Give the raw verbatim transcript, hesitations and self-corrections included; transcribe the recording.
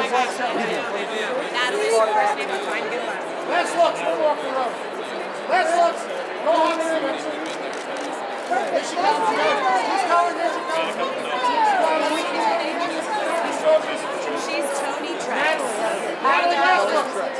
Natalie, first name, I'm trying to get last. Let's look, we'll walk the road. Let's look. No harm in it. Here she comes. She's coming, here she comes. She's coming.